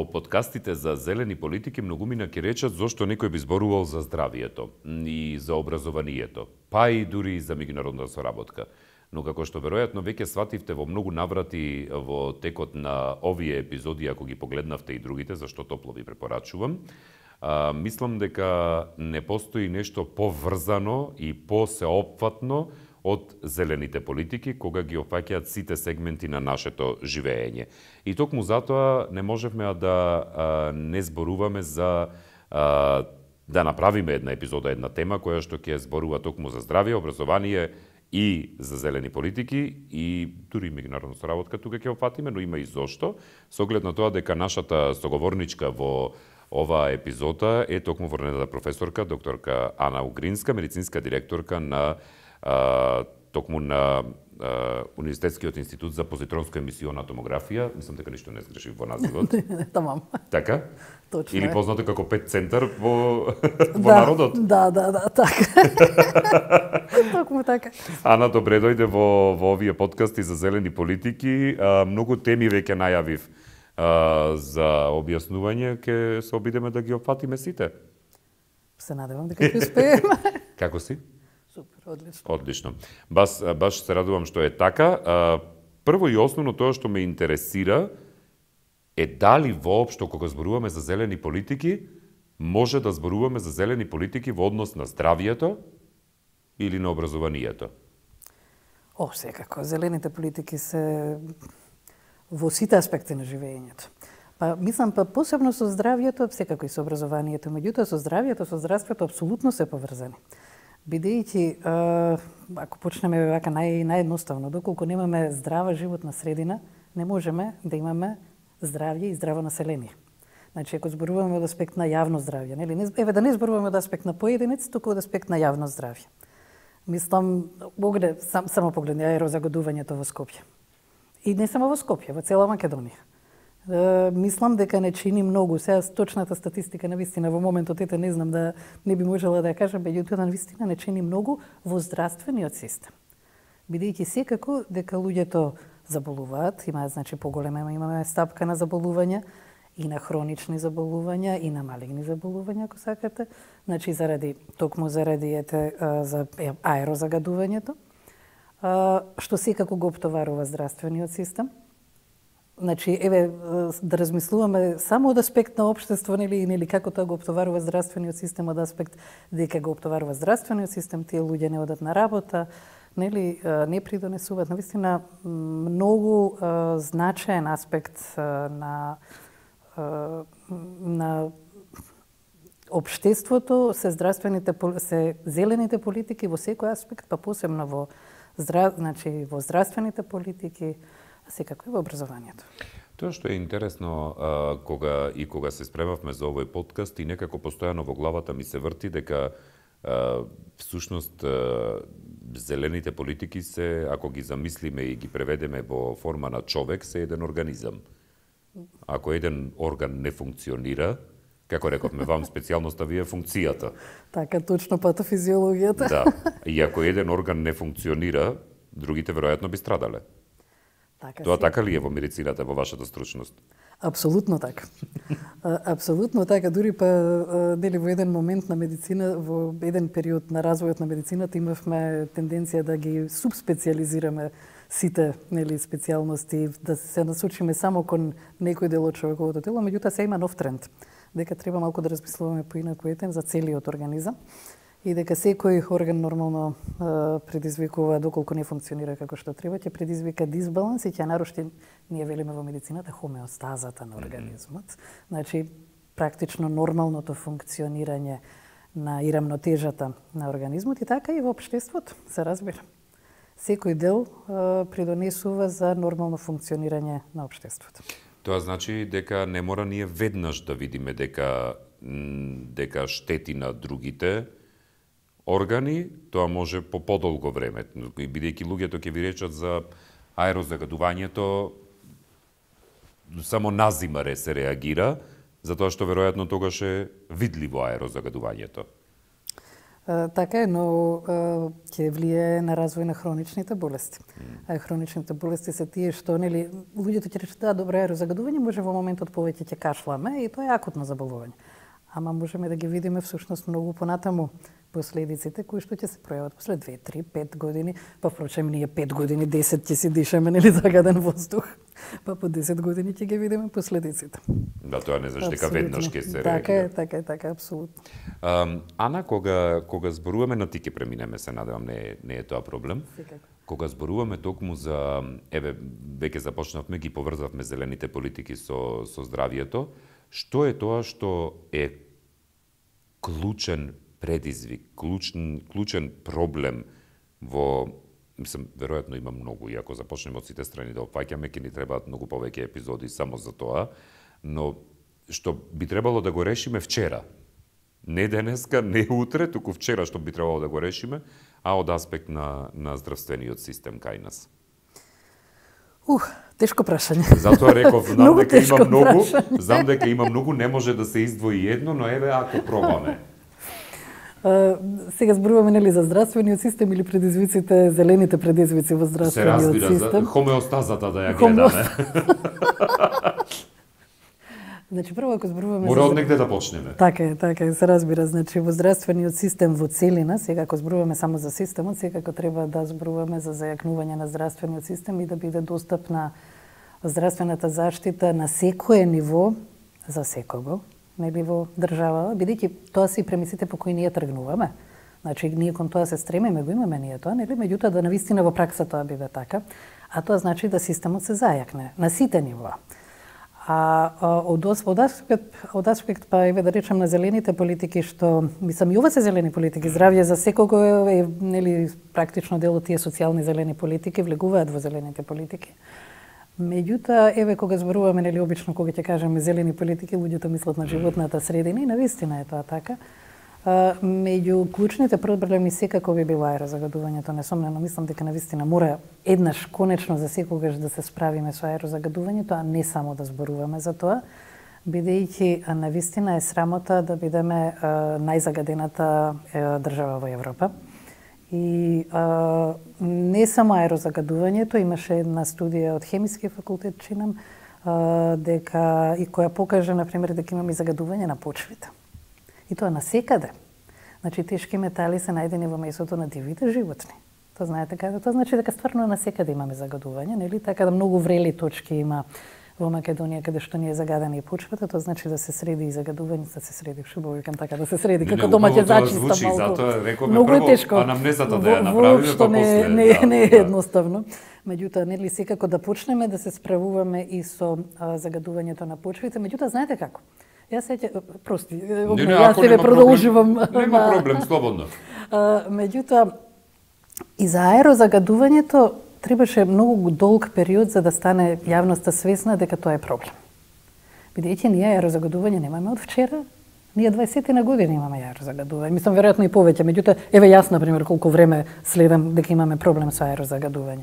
подкастите за зелени политики многумина ќе речат зошто некој би зборувал за здравието и за образованието, па и дури и за меѓународна соработка. Но како што веројатно веќе свативте во многу наврати во текот на овие епизоди, ако ги погледнавте и другите, зашто топло ви препорачувам, мислам дека не постои нешто поврзано и посеопфатно од зелените политики, кога ги опфаќаат сите сегменти на нашето живеење. И токму затоа не можевме да не зборуваме за да направиме една епизода, една тема која што ќе зборува токму за здравје, образование и за зелени политики и дури меѓународна соработка тука ќе опфатиме, но има и зошто, со оглед на тоа дека нашата соговорничка во оваа епизода е токму врнената професорка, докторка Ана Угринска, медицинска директорка на токму на Универзитетскиот институт за позитронска емисиона томографија. Мислам дека ништо не сгрешив во називот. Тамам. Така? Точно. Или познато како ПЕТ центар во народот. Да, така. Токму така. Ана, добре дојде во овие подкасти за зелени политики. Многу теми веќе најавив за објаснување, ќе се обидеме да ги опфатиме сите. Се надевам дека ќе успееме. Како си? Супер, одлично. Одлично. Баш се радувам што е така. Прво и основно тоа што ме интересира е дали воопшто кога зборуваме за зелени политики, може да зборуваме за зелени политики во однос на здравието или на образованието? Секако. Зелените политики се во сите аспекти на живеењето. Мислам, посебно со здравието, секако и со образованието. Меѓутоа, со здравието, со здравството, апсолутно се поврзани. Бидејќи, ако почнеме вака наједноставно, доколку немаме здрава животна средина, не можеме да имаме здравје и здраво население. Значи, ако зборуваме од аспект на јавно здравје, нели? Еве да не зборуваме од аспект на поединец, туку од аспект на јавно здравје. Мислам, само погледни аерозагадувањето во Скопје. И не само во Скопје, во цела Македонија. Мислам дека не чини многу. Сега точната статистика навистина во моментот не знам, да не би можела да ја кажам, меѓутоа навистина не чини многу во здравствениот систем. Бидејќи секако дека луѓето заболуваат, имаат имаме стапка на заболувања и на хронични заболувања и на малигни заболувања, ако сакате. Значи токму заради за аерозагадувањето, што секако го оптоварува здравствениот систем. Значи, да размислуваме само од аспект на општество, нели како тоа го оптоварува здравствениот систем, од аспект дека го оптоварува здравствениот систем, тие луѓе не одат на работа, не придонесуваат. Навистина, многу значаен аспект на општеството се зелените политики во секој аспект, па посебно во здравствените политики, секако и во образованието. Тоа што е интересно, кога се спремавме за овој подкаст и некако постојано во главата ми се врти дека всушност зелените политики се, ако ги замислиме и ги преведеме во форма на човек, се еден организам. Ако еден орган не функционира, како рековме вам, специјалноста ви е функцијата. Така, точно патофизиологијата. Да. И ако еден орган не функционира, другите веројатно би страдале. Тоа така ли е во медицината, во вашата стручност? Апсолутно така. Апсолутно така. Дури во еден момент на медицина, во еден период на развојот на медицината, имавме тенденција да ги субспециализираме сите специјалности, да се насочиме само кон некој дел од човековото тело, меѓутоа се има нов тренд, дека треба малку да размислуваме поинаку за целиот организам и дека секој орган нормално предизвикува, доколку не функционира како што треба, ќе предизвика дисбаланс и ќе наруши, ние велиме во медицината, хомеостазата на организмот. Значи, практично нормалното функционирање и рамнотежата на организмот и така и во општеството, се разбира. Секој дел придонесува за нормално функционирање на општеството. Тоа значи дека не мора ние веднаш да видиме дека штети на другите органи, тоа може по подолго време. Бидејќи луѓето ќе ви речат за аерозагадувањето, само назимаре се реагира, затоа што веројатно тогаш е видливо аерозагадувањето. Така е, но ќе влијае на развој на хроничните болести. А хроничните болести се тие што, нели, луѓето ќе речат, да, добро, аерозагадување може во моментот повеќе ќе кашламе и тоа е акутно заболување. Ама можеме да ги видиме всушност многу понатаму последиците кои што ќе се пројават после 2, 3, 5 години, па впрочем ние 5 години, 10 ќе си дишаме, нели, загаден воздух, па по 10 години ќе ги видиме последиците. Да, тоа не значи дека веднаш ќе се реагира. Така е, апсолутно. Ана, кога зборуваме, на ти ќе преминеме, се надевам, не е тоа проблем. Секако. Кога зборуваме токму за, веќе започнавме, ги поврзавме зелените политики со здравието, што е тоа што е клучен предизвик, клучен проблем во, мислам, веројатно има многу, и ако започнеме од сите страни да опфаќаме, ќе ни требаат многу повеќе епизоди само за тоа, но што би требало да го решиме вчера. Не денеска, не утре, туку вчера што би требало да го решиме, а од аспект на здравствениот систем кај нас. Тешко прашање. Затоа реков, знам дека има многу, не може да се издвои едно, но ако пробаме. Сега зборуваме, нели, за здравствениот систем или предизвиците, зелените предизвици во здравствениот систем. Се разбира, за хомеостазата да ја гледаме. Значи, прво ако зборуваме мора од негде да почнеме. Така е, се разбира. Значи, во здравствениот систем во целина, сега ако зборуваме само за системот, секако треба да зборуваме за зајакнување на здравствениот систем и да биде достапна здравствената заштита на секое ниво за секого, нели, во држава, бидејќи тоа се и премисите по кои ние тргнуваме. Значи, ние кон тоа се стремиме, го имаме ние тоа, нели, меѓутоа да навистина во пракса тоа биде така, а тоа значи да системот се зајакне на сите нива. Од аспект, па еве да речем на зелените политики, што мислам и ова се зелени политики, здравје за секого е, нели, практично дел од тие социјални зелени политики влегуваат во зелените политики. Меѓутоа, еве кога зборуваме, нели, обично кога ќе кажеме зелени политики, луѓето мислат на животната средина и навистина е тоа така. Меѓу клучните проблеми секако би било аерозагадувањето, несомнено. Мислам дека навистина мора еднаш конечно за секогаш да се справиме со аерозагадувањето, а не само да зборуваме за тоа, бидејќи навистина е срамота да бидеме најзагадената држава во Европа. И не само аерозагадувањето, имаше една студија од Хемиски факултет, чинам, дека и која покажа, например, дека имаме загадување на почвите. И тоа насекаде. Значи, тешки метали се најдени во месото на дивите животни. Тоа знаете каде? Тоа значи дека стварно насекаде имаме загадување, нели? Така да многу врели точки има во Македонија каде што не е загадена и почвата, тоа значи да се среди и загадувањето, да се среди шубовикам така да се среди како дома ќе зачиста малку. Затоа рековме многу прво, е тешко. анамнезата да ја направиме, па после. Не е едноставно. Меѓутоа, нели, секако да почнеме да се справуваме и со загадувањето на почвите. Меѓутоа, знаете како? Јас прости, јас себе продолжувам. Нема проблем, слободно. Меѓутоа, и за аерозагадувањето требаше многу долг период за да стане јавноста свесна дека тоа е проблем. Бидејќи ние аерозагадување немаме од вчера, ние 20 на години имаме аерозагадување. Мислам, веројатно и повеќе, меѓутоа, еве јас, например, колку време следам дека имаме проблем со аерозагадување.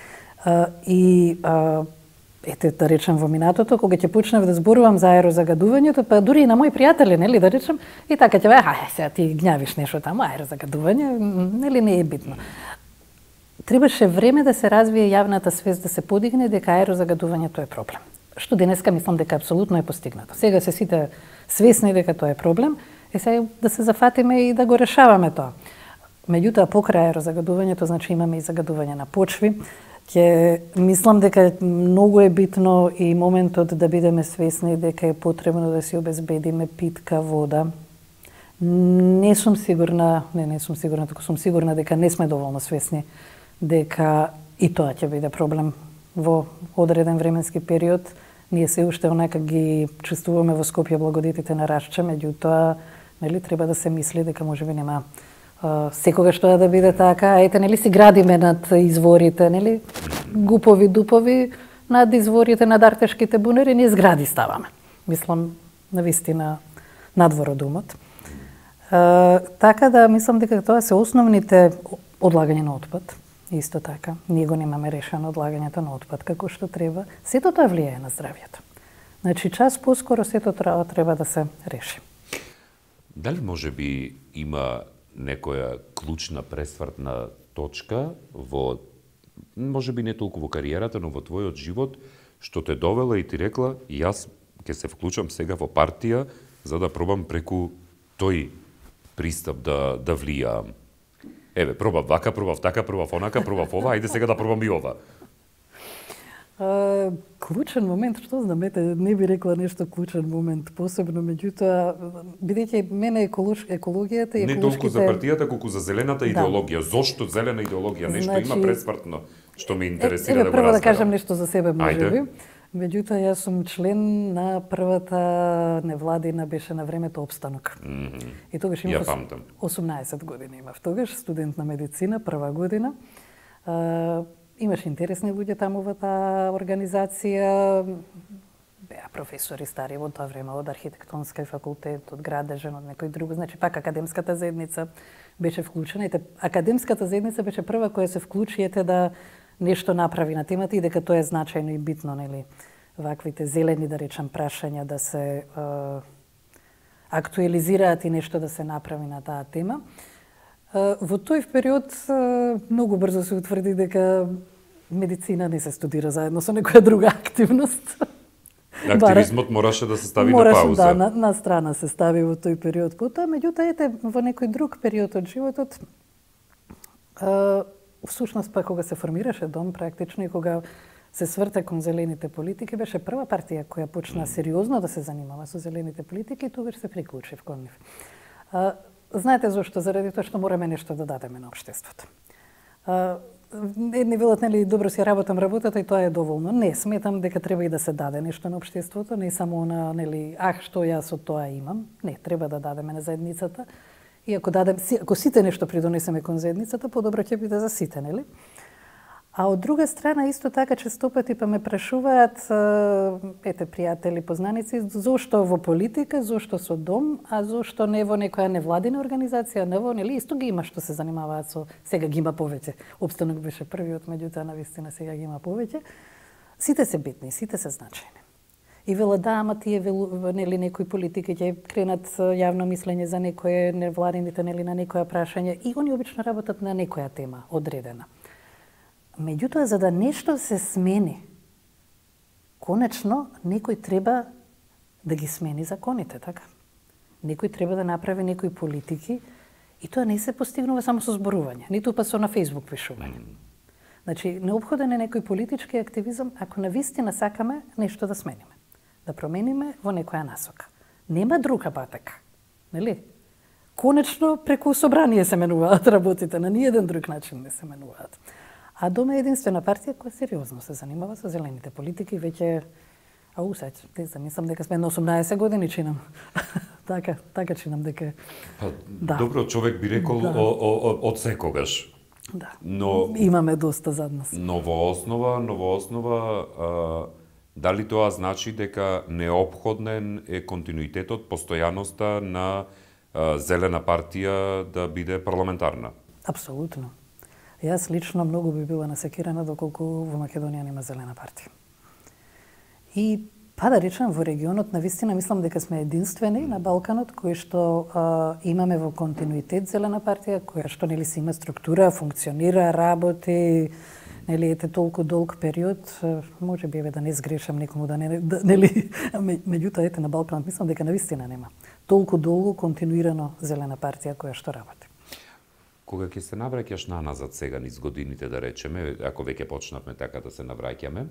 Ете, да речем, во минатото, кога ќе почнев да зборувам за аерозагадувањето, па дури и на мои пријатели, нели, да речем, и така ќе сега ти гњавиш нешто таму, аерозагадување, нели, не е битно. Требаше време да се развие јавната свест, да се подигне дека аерозагадувањето е проблем. Што денеска мислам дека апсолутно е постигнато. Сега се сите свесни дека тоа е проблем, и сега да се зафатиме и да го решаваме тоа. Меѓутоа, покрај аерозагадувањето, значи имаме и загадување на почви. Мислам дека многу е битно и моментот да бидеме свесни дека е потребно да си обезбедиме питка вода. Не сум сигурна, туку сум сигурна дека не сме доволно свесни дека и тоа ќе биде проблем во одреден временски период. Ние се уште онака ги чувствуваме во Скопје благодетите на Рашча, меѓутоа, нели, треба да се мисли дека можеби нема секогаш тоа да биде така. Ете, нели, си градиме над изворите, нели, гупови, дупови, над изворите, над артешките бунери, ние згради ставаме. Мислам, навистина, надвор од умот. Така да, мислам дека тоа се основните одлагање на отпад. Исто така, ние го немаме решено одлагањето на отпад како што треба. Сето тоа влијае на здравјето. Значи, час поскоро сето треба да се реши. Дали може би има некоја клучна пресвртна точка во, можеби не толку во кариерата, но во твојот живот, што те довела и ти рекла, јас ќе се вклучам сега во партија за да пробам преку тој пристап да влијаам. Еве, пробав вака, пробав така, пробав онака, пробав ова, ајде сега да пробам и ова. Клучен момент, што знам, не би рекла нешто клучен момент, посебно, меѓутоа, бидејќи мене екологијата и не толку за партијата, колку за зелената идеологија. Зошто зелена идеологија? Нешто има пресвртно што ме интересира да го прво разберам. да кажам нешто за себе, можеби. Меѓутоа, јас сум член на првата невладина, беше на времето Обстанок. И тогаш имав 18 години имав. Тогаш студент на медицина, прва година. Имаш интересни луѓе таму во таа организација. Беа професори стари во тоа време од архитектонски факултет, од градежен, од некој друг. Значи, пак академската заедница беше вклучена. Академската заедница беше прва која се вклучи да нешто направи на темата и дека тоа е значајно и битно, нели? Ваквите зелени, да речам, прашања да се актуализираат и нешто да се направи на таа тема. Во тој период многу брзо се утврди дека медицина не се студира заедно со некоја друга активност. Активизмот мораше да се стави на Да, пауза. на страна се стави во тој период. Потоа, меѓутоа, во некој друг период од животот, всушност па кога се формираше дом практично и кога се сврте кон зелените политики, беше прва партија која почна сериозно да се занимава со зелените политики и тогаш се приклучив кон нив. Знаете зошто? Заради тоа што мораме нешто да дадеме на општеството. Едни велат, нели, добро си работам работата и тоа е доволно. Не, сметам дека треба и да се даде нешто на општеството, не само на, нели, што јас од тоа имам. Не, треба да дадеме на заедницата. И ако сите нешто придонесеме кон заедницата, подобро ќе биде за сите, нели? А од друга страна, исто така, често пати па ме прашуваат, пријатели, познаници, зошто во политика, зошто со дом, а зошто не во некоја невладина организација, не во, нели, исто ги има што се занимаваат со, сега ги има повеќе. Обстанок беше првиот, меѓутоа, навистина сега ги има повеќе. Сите се битни, сите се значајни. И вела да, ама тие нели некои политики ќе кренат јавно мислење за некое невладините, нели, на некоја прашање и они обично работат на некоја тема одредена. Меѓутоа, за да нешто се смени, конечно, некој треба да ги смени законите, така? Некој треба да направи некои политики и тоа не се постигнува само со зборување, ниту па со на Facebook пишување. Значи, необходен е некој политички активизам ако навистина сакаме нешто да смениме, да промениме во некоја насока. Нема друга патека, нели? Конечно, преку собрание се менуваат работите, на ниеден друг начин не се менуваат. А Дом е единствена партија која сериозно се занимава со зелените политики, веќе, мислам дека сме на 18 години чинам. така чинам дека... Да. Добро, човек би рекол од секогаш. Да, но имаме доста зад нас. Но во основа, дали тоа значи дека неопходен е континуитетот, постојаноста на Зелена партија да биде парламентарна? Апсолутно. Јас лично многу би била насекирана доколку во Македонија нема Зелена партија. И, па да речем, во регионот, навистина, мислам дека сме единствени на Балканот, кои што имаме во континуитет Зелена партија, која што, нели, си има структура, функционира, работи, нели, ете толку долг период, може би да не сгрешам некому нели, меѓутоа, ете на Балканот, мислам дека навистина нема толку долго континуирано Зелена партија која што работи. Кога ќе се навраќаш наназад сега низ годините, да речеме, ако веќе почнавме така да се навраќаме,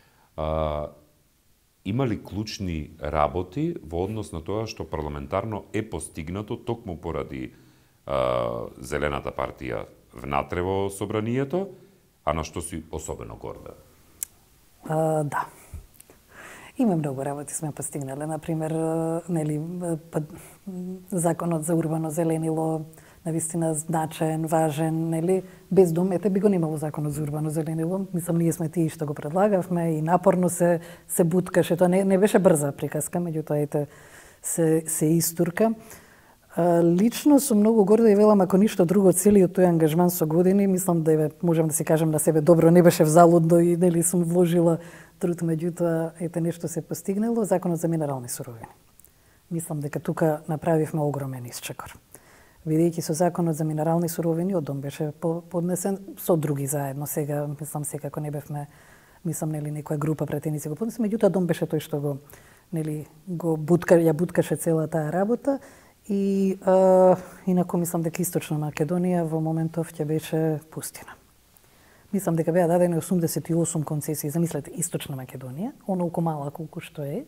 има ли клучни работи во однос на тоа што парламентарно е постигнато токму поради Зелената партија внатре во собранието, а на што си особено горда? Да. Има многу работи сме постигнале. Например, нели, законот за урбано зеленило, навистина значаен, важен, нели, без дом, би го немало законот за урбано зеленило. Мислам, ние сме тие што го предлагавме и напорно се буткаше. Тоа не беше брза приказка, меѓутоа се истурка. Лично сум многу горда и велам, ако ништо друго, целиот тој ангажман со години, мислам да можам да си кажам на себе, добро, не беше взалудно и нели сум вложила труд, меѓутоа нешто се постигнало, законот за минерални суровини. Мислам дека тука направивме огромен исчекор. Бидејќи со законот за минерални суровини, од дом беше поднесен со други заедно. Сега, мислам, секако не бевме, мислам, нели, некоја група пратеници го поднесе, меѓутоа дом беше тој што го, нели, ја буткаше цела таа работа. И инаку мислам дека Источна Македонија во моментов ќе беше пустина. Мислам дека беа дадени 88 концесии. Замислете, Источна Македонија, онолку мала колку што е,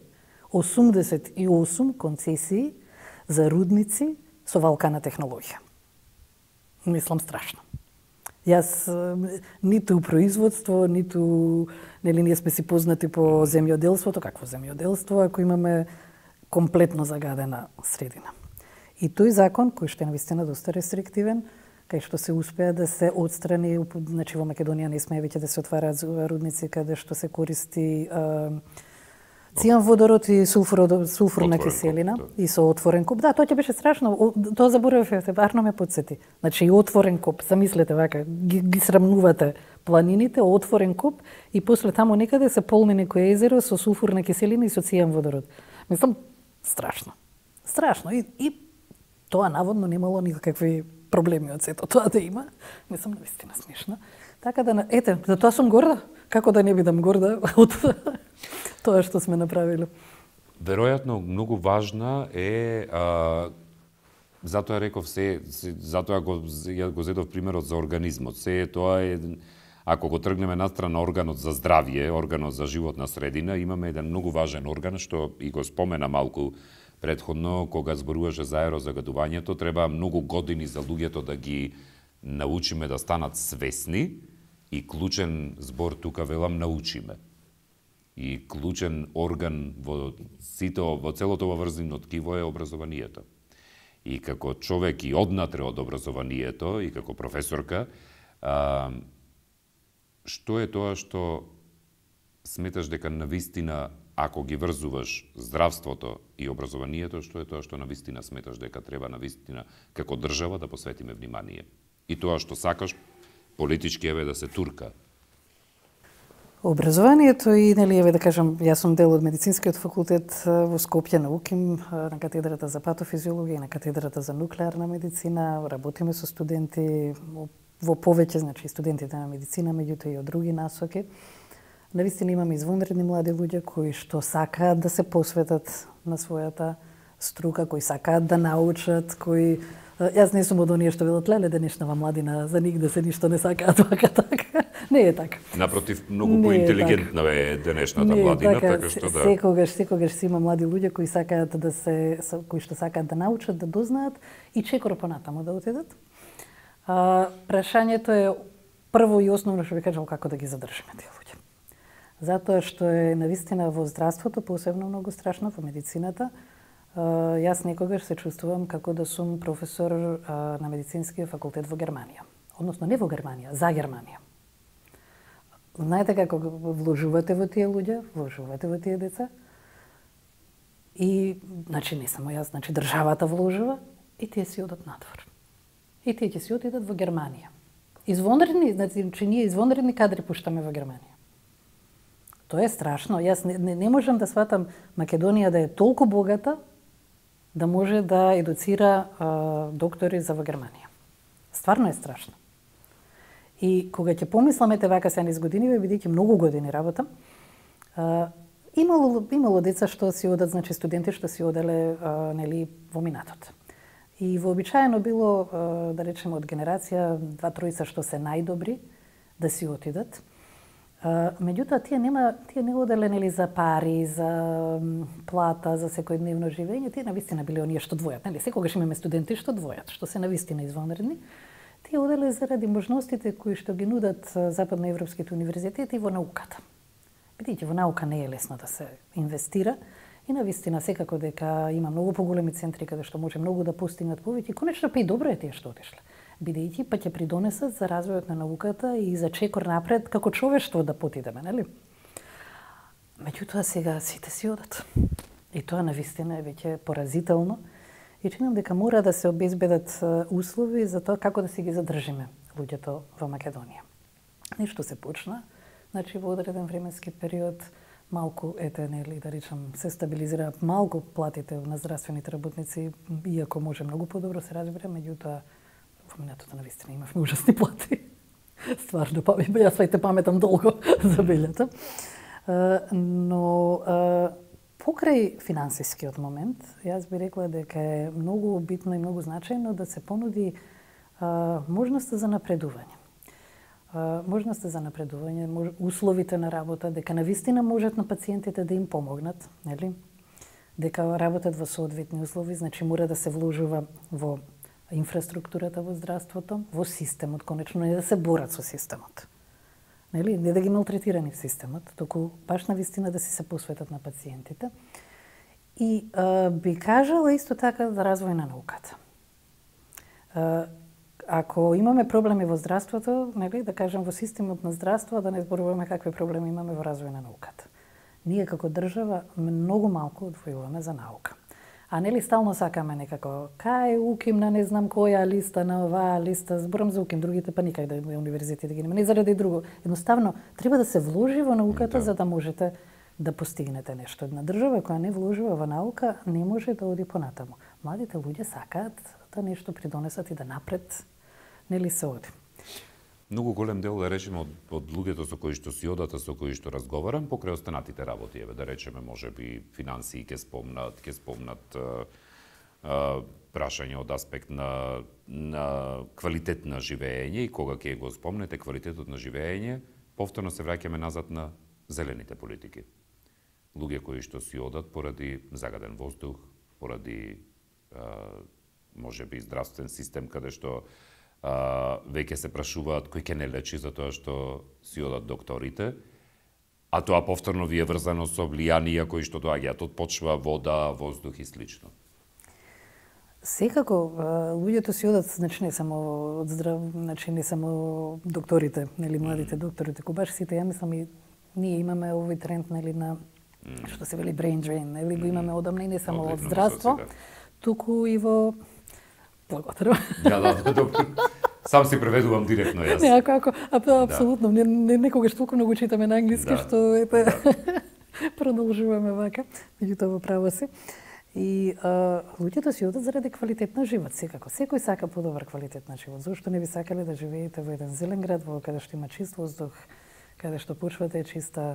88 концесии за рудници со валкана технологија. Мислам страшно. Јас ниту производство, ниту, нели, ние сме си познати по земјоделството, какво земјоделство, ако имаме комплетно загадена средина. И тој закон, кој што е навистина доста рестриктивен, кај што се успеа да се отстрани, значи во Македонија не смее веќе да се отвараат рудници каде што се користи цијан водород и сулфурна киселина и со отворен коп. Да, тоа ќе беше страшно. Тоа заборавив, барно ме подсети. Значи и отворен коп, замислете вака, ги срамнувате планините, отворен коп и после таму некаде се полни некој езеро со сулфурна киселина и со цијан водород. Мислам, страшно. Страшно. И тоа наводно немало никакви проблеми од сето тоа да има. Мислам, навистина смешно. Така да, ете, за тоа сум горда. Како да не бидам горда од тоа што сме направиле. Веројатно, многу важна е, затоа реков затоа го зедов примерот за организмот. Тоа е, ако го тргнеме настрана органот за здравје, органот за животна средина, имаме еден многу важен орган, што и го спомена малку претходно, кога зборуваше за аерозагадувањето, треба многу години за луѓето да ги научиме да станат свесни, и клучен збор тука велам научиме. И клучен орган во целото врзино ткиво е образованието. И како човек и однатре од образованието, и како професорка, што е тоа што сметаш дека навистина, ако ги врзуваш здравството и образованието, што е тоа што навистина сметаш дека треба навистина како држава да посветиме внимание? И тоа што сакаш политички еве да се турка. Образованието и, нели, еве да кажам, јас сум дел од медицинскиот факултет во Скопје на УКИМ, на катедрата за патофизиологија и на катедрата за нуклеарна медицина. Работиме со студенти во повеќе, значи студентите на медицина, меѓутоа и од други насоки. Навистина имаме извонредни млади луѓе кои што сакаат да се посветат на својата струка, кои сакаат да научат, кои јас не сум од оние што велат леле денешнава младина за нигде се ништо не сакаат така. Не е така. Напротив, многу поинтелигентна е денешната младина, така што да. Секогаш си има млади луѓе кои сакаат кои што сакаат да научат, да дознаат и чекор понатаму да отидат. Прашањето е прво и основно што ви кажам како да ги задржиме тие луѓе. Затоа што е навистина во здравството посебно многу страшно, во медицината. Јас некогаш се чувствувам како да сум професор на медицинскиот факултет во Германија. Односно не во Германија, за Германија. Знаете како вложувате во тие луѓе, вложувате во тие деца. И, значи, не само јас, значи државата вложува и тие си одат надвор. И тие ќе си отидат во Германија. Извонредни, значи ние извонредни кадри пуштаме во Германија. Тоа е страшно. Јас не можам да сватам Македонија да е толку богата да може да едуцира доктори за во Германија. Стварно е страшно. И кога ќе помисламе вака се низ години, бидејќи многу години работам, имало деца што си одат, значи студенти што си оделе нели во минатот. И вообичаено било, да речеме, од генерација 2-3 што се најдобри да си отидат. Меѓутоа, тие не оделе нели за пари, за плата, за секојдневно живење, тие навистина биле оние што двојат, нели? Секогаш имаме студенти што двојат, што се навистина извонредни. Тие оделе заради можностите кои што ги нудат западноевропските универзитети во науката. Бидејќи во наука не е лесно да се инвестира и навистина секако дека има многу поголеми центри каде што може многу да постигнат повеќе, конечно па и добро е тие што отишле. Бидејќи па ќе придонесат за развојот на науката и за чекор напред како човештво да потидеме, нели? Меѓутоа сега сите си одат. И тоа навистина е веќе поразително. И чинам дека мора да се обезбедат услови за тоа како да си ги задржиме луѓето во Македонија. Нешто се почна, значи во одреден временски период малку нели, да речам, се стабилизираат малку платите на здравствените работници, иако може многу подобро се разбира, меѓутоа во минатото навистина имавме ужасни плати. Стварно, јас те паметам долго за белјата. Но покрај финансискиот момент, јас би рекла дека е многу битно и многу значајно да се понуди можноста за напредување. Можноста за напредување, условите на работа, дека навистина можат на пациентите да им помогнат, нели? Дека работат во соодветни услови, значи мора да се вложува во инфраструктурата во здравството, во системот, конечно не да се борат со системот. Нели? Не да ги малтретирани в системот, току баш навистина да си се посветат на пациентите. И би кажала исто така за развој на науката. Ако имаме проблеми во здравството, нели, да кажем во системот на здравство, да не зборуваме какви проблеми имаме во развој на науката. Ние како држава многу малку одвојуваме за наука. А нели стално сакаме некако, кај уким на не знам која листа, на оваа листа, зборам за уким, другите па никај да универзитет да ги нема, не заради друго. Едноставно, треба да се вложи во науката за да можете да постигнете нешто. Една држава која не вложува во наука не може да оди понатаму. Младите луѓе сакаат да нешто придонесат и да напред, нели се оди. Многу голем дел, да речеме, од луѓето со кои што си одат, со кои што разговарам, покрај останатите работи, да речеме, може би финансии ќе спомнат прашање од аспект на квалитет на живење и кога ќе го спомнете квалитетот на живење, повторно се враќаме назад на зелените политики. Луѓе кои што си одат поради загаден воздух, поради може би здравствен систем каде што веќе се прашуваат кој ќе не лечи за тоа што си одат докторите, а тоа повторно ви е врзано со влијанија кои што доаѓаат од почва, вода, воздух и слично. Секако луѓето си одат, значи не само од значи не само докторите, нели младите доктори, туку баш сите, ја мислам и ние имаме овој тренд нели на што се вели brain drain, нели го имаме одамна и не само од здравство, туку и во благодарам. Да, добро. Сам си преведувам директно јас. Не, ако апсолутно, некогаш толку многу читаме на англиски што продолжуваме вака, меѓутоа во право си. И луѓето си одат заради квалитет на живот, секако. Секој сака подобар квалитет на живот. Зошто не би сакале да живеете во еден зелен град, во каде што има чист воздух, каде што почвата е чиста,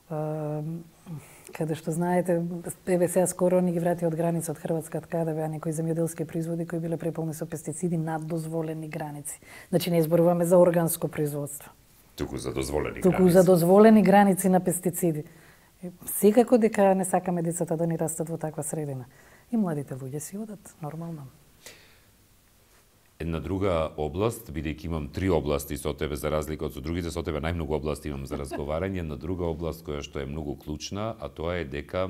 каде што знаете, сега скоро ни ги врати од граница од Хрватска, така да беа некои земјоделски производи кои биле преполни со пестициди над дозволени граници. Значи не зборуваме за органско производство. Туку за дозволени граници. Туку за дозволени граници на пестициди. Секако дека не сакаме децата да ни растат во таква средина. И младите луѓе си одат нормално. Една друга област, бидејќи имам 3 области со тебе за разлика од со другите, со тебе најмногу области имам за разговарање, една друга област која што е многу клучна, а тоа е дека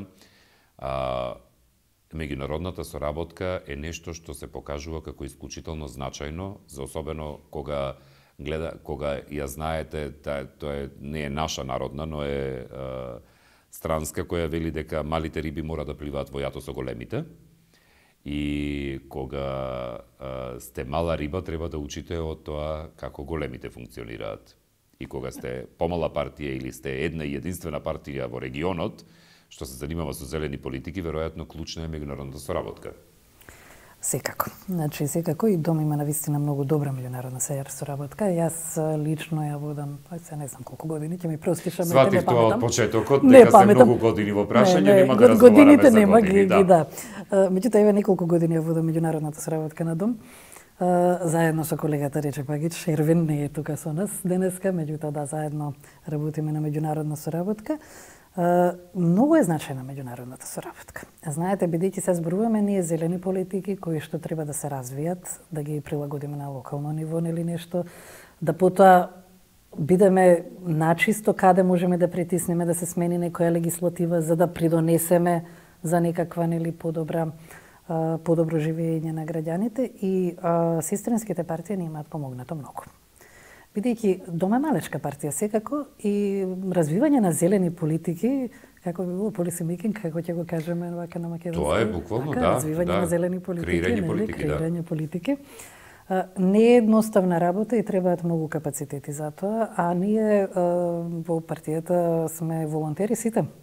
меѓународната соработка е нешто што се покажува како исклучително значајно, за особено кога ја знаете, тоа не е наша народна, но е странска која вели дека малите риби мора да пливаат во јато со големите. И кога сте мала риба, треба да учите од тоа како големите функционираат. И кога сте помала партија или сте една и единствена партија во регионот, што се занимава со зелени политики, веројатно клучна е меѓународната соработка. Секако. Значи, секако и Дом има навистина многу добра меѓународна соработка. Јас лично ја водам, се не знам колку години, ќе ми простиша, ме сватив тоа од почетокот, дека се многу години во прашање, нема да разговараме за години. Да. Меѓутоа, еве неколку години ја водам меѓународната соработка на Дом. Заедно со колегата Рече Пагич, Ервин не е тука со нас денеска, меѓутоа да, заедно работиме на меѓународна соработка. Многу е значајна меѓународната соработка. Знаете, бидејќи се зборуваме ние зелени политики кои што треба да се развијат, да ги прилагодиме на локално ниво или нешто, да потоа бидеме начисто каде можеме да притиснеме да се смени некоја легислатива за да придонесеме за некаква подобро живење на граѓаните и сестринските партии ни имаат помогнато многу. Бидејќи Дом е малечка партија секако и развивање на зелени политики, како би било policy making, како ќе го кажеме вака на македонски. Тоа е буквално, да. Развивање на зелени политики, креирање политики. Не е едноставна работа и требаат многу капацитети за тоа, а ние во партијата сме волонтери сите.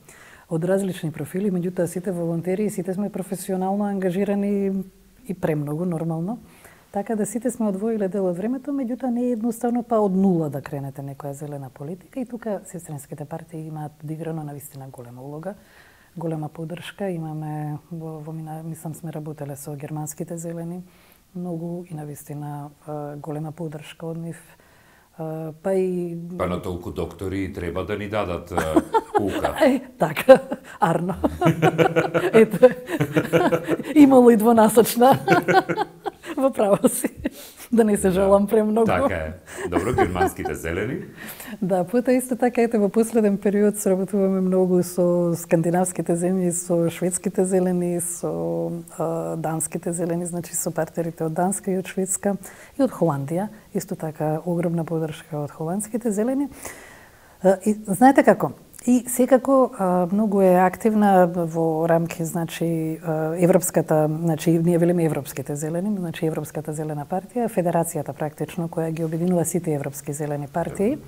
од различни профили, меѓутоа сите волонтери и сите сме професионално ангажирани и премногу, нормално. Така да сите сме одвоиле дел од времето, меѓутоа не е едноставно па од нула да кренете некоја зелена политика и тука сестринските партии имаат одиграно навистина голема улога, голема поддршка. Имаме мислам сме работеле со германските зелени многу и навистина голема поддршка од нив. Па на толку доктори треба да ни дадат кука. Така, арно. Ето, имало и двонасочна. Во право си. Да не се жалам премногу. Така е. Добро, германските зелени. Да, потоа исто така, ете, во последен период сработуваме многу со скандинавските земји, со шведските зелени, со данските зелени, значи со партнерите од Данска и од Шведска и од Холандија. Исто така, огромна поддршка од холандските зелени. И знаете како? И секако многу е активна во рамки, значи, европската, значи, ние велиме европските зелени, значи Европската зелена партија, федерацијата практично, која ги обединува сите европски зелени партии.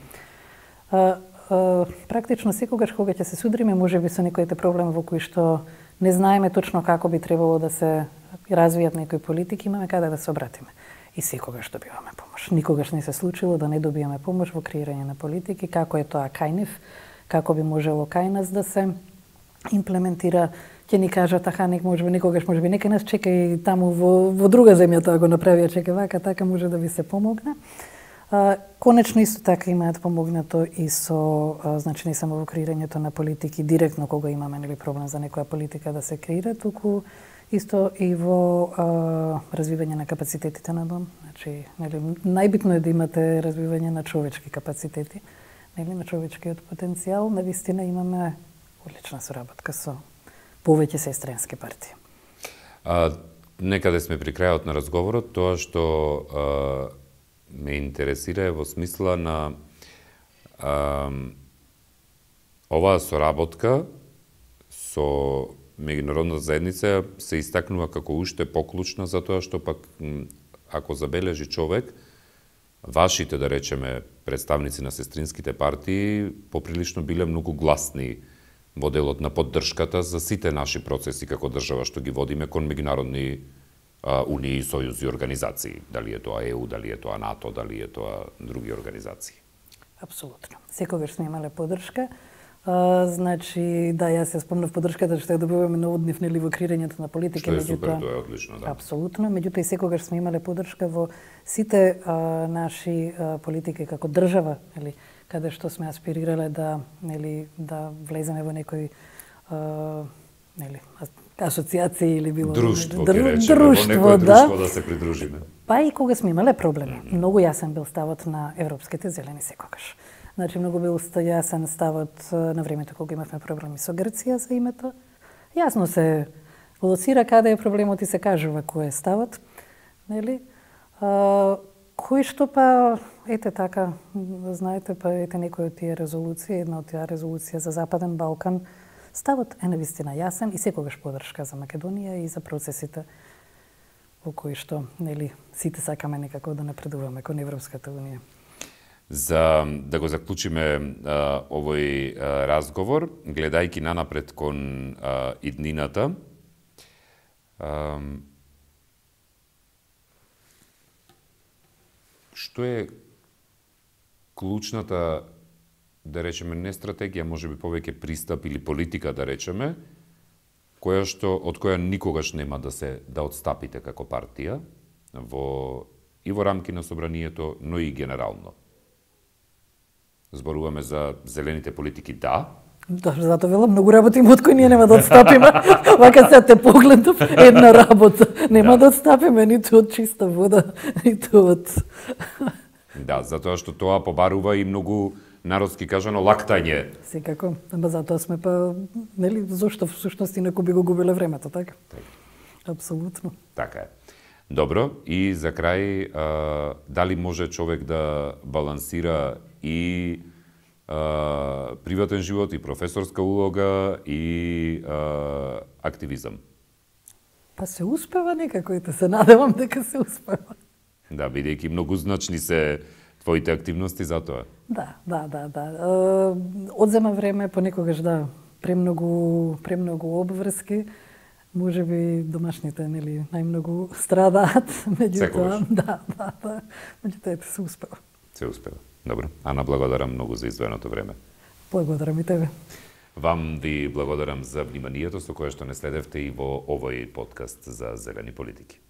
Практично секогаш кога ќе се судриме, можеби со некоите проблеми во кои што не знаеме точно како би требало да се развијат некои политики, имаме каде да се обратиме. И секогаш добиваме помош. Никогаш не се случило да не добиеме помош во креирање на политики, како е тоа кај нив, како би можело кај нас да се имплементира. Ќе ни кажат, можеби нека нас чека и таму во друга земја тоа го направија, чека вака, така може да ви се помогне. Конечно исто така имаат помогнато и со, значи не само во креирањето на политики, директно кога имаме нели проблем за некоја политика да се креира, туку исто и во развивање на капацитетите на дом. Значи, нели најбитно е да имате развивање на човечки капацитети, нели на човечкиот потенцијал. Навистина имаме одлична соработка со повеќе сестрински партии. Некаде сме при крајот на разговорот, тоа што ме интересира е во смисла на оваа соработка со меѓународната заедница се истакнува како уште поклучна, затоа што пак ако забележи човек, вашите, да речеме, представници на сестринските партии поприлично биле многу гласни во делот на поддршката за сите наши процеси како држава што ги водиме кон меѓународни унии, сојузи и организации. Дали е тоа ЕУ, дали е тоа НАТО, дали е тоа други организации. Апсолутно. Секогаш сме имале поддршка. Значи, да, јас се спомнав поддршката што ја добиваме од нив нели во креирањето на политики, што е супер, тоа е одлично, да. Апсолутно, меѓутоа и секогаш сме имале поддршка во сите наши политики како држава, нели, каде што сме аспирирале да, нели, да влеземе во некој нели, асоциација или било друштво, друштво, да се придружиме. Па и кога сме имале проблеми. Многу јасен бил ставот на европските зелени секогаш. Значи, многу бил јасен ставот на времето кога имавме проблеми со Грција за името. Јасно се лоцира каде е проблемот и се кажува кој е ставот. Нели? Кој што па, ете така, знаете, па ете некој од тие резолуции, една од тие резолуција за Западен Балкан, ставот е навистина јасен и секогаш поддршка за Македонија и за процесите во кои што, нели, сите сакаме некако да напредуваме кон Европската унија. За да го заклучиме овој разговор, гледајќи нанапред кон иднината, што е клучната, да речеме, не стратегија, можеби повеќе пристап или политика, да речеме, од која никогаш нема да отстапите како партија и во рамки на собранието, но и генерално? Зборуваме за зелените политики, да. Да, затоа велам, многу работиме од кои ние нема да отстапиме. Вака се те погледнав, една работа. Нема да отстапиме ниту од чиста вода, ниту од... Да, затоа што тоа побарува и многу народски кажано лактање. Секако, ама затоа сме па, нели, зошто всушност инаку би го губиле времето, така? Апсолутно. Така е. Добро, и за крај, дали може човек да балансира и приватен живот, и професорска улога, и активизам? Па се успева некако, и се надевам дека се успева. Да, бидејќи многу значни се твоите активности за тоа. Да. Одзема време, понекогаш да, премногу обврски. Може би домашните најмногу страдаат, меѓутоа, да. Меѓутоа ето се успева. Се успева. Добро. Ана, благодарам многу за издвоеното време. Благодарам и тебе. Вам ви благодарам за вниманието со кое што не следевте и во овој подкаст за зелени политики.